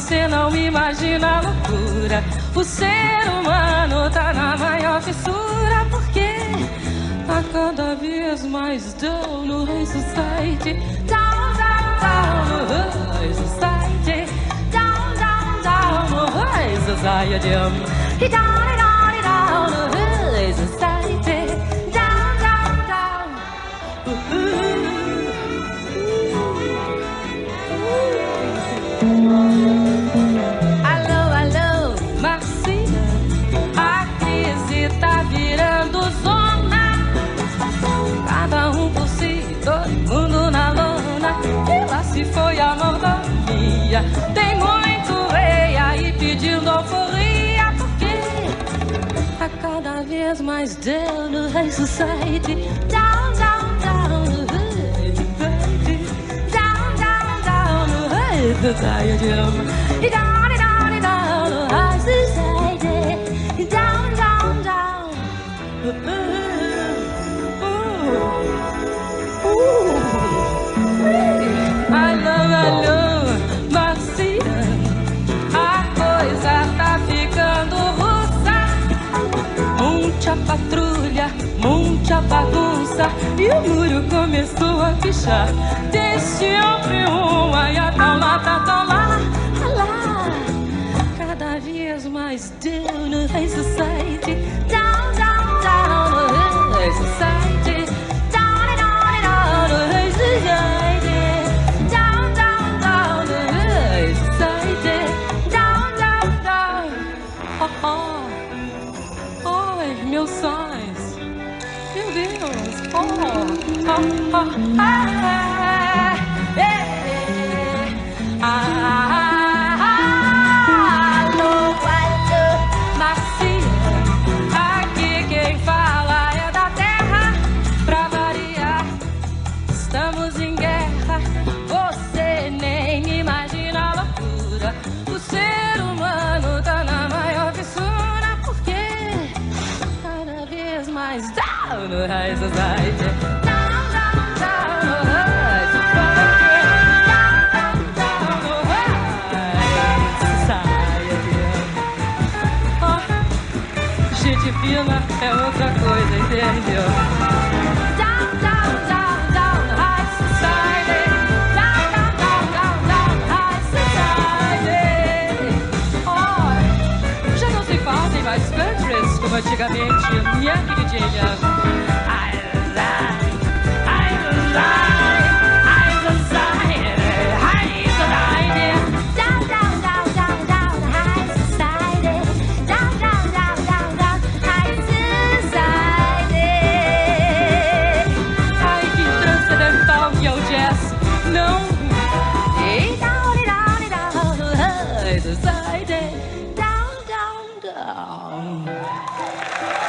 você não imagina a loucura. O ser humano tá na maior fissura, porque tá cada vez mais down no High Society. Down, down, down no High Society. Down, down, down no High Society. Down, down, down no High Society. Down, down, down. Alô, alô, Marciano, a crise tá virando zona. Cada um por si, todo mundo na lona. E lá se foi a mordomia. Tem muito rei aí pedindo alforria, porque tá cada vez mais down no High Society. Down, down, down no High Society. Down, down, down no High Society. Down, down, down no High Society. Down, down, down. Alô, alô, Marciano, a coisa tá ficando russa. Muita patrulha, muita bagunça, e o muro começou a pichar. Tem sempre uma, e a tal lá, lá. Cada vez mais down no High Society. Down, down, down no High Society. Down, down, down no High Society. Down, down, down no High Society. Down, down, down. Ai, meus sonhos. Meu Deus. Alô, alô, Marciano, aqui quem fala é da terra. Pra variar, estamos em guerra. Você nem imagina a loucura. O ser humano tá na maior fissura, porque cada vez mais down no High Society. Down, down, down no High Society. Down, down, down no High Society. Oh, gente fina é outra coisa, entendeu? Down, down, down, down no High Society. Down, down, down, down, down no High Society. Oh, já não se fazem mais countries como antigamente, minha queridinha. Não. Down, down, down no High Society. Down, down, down.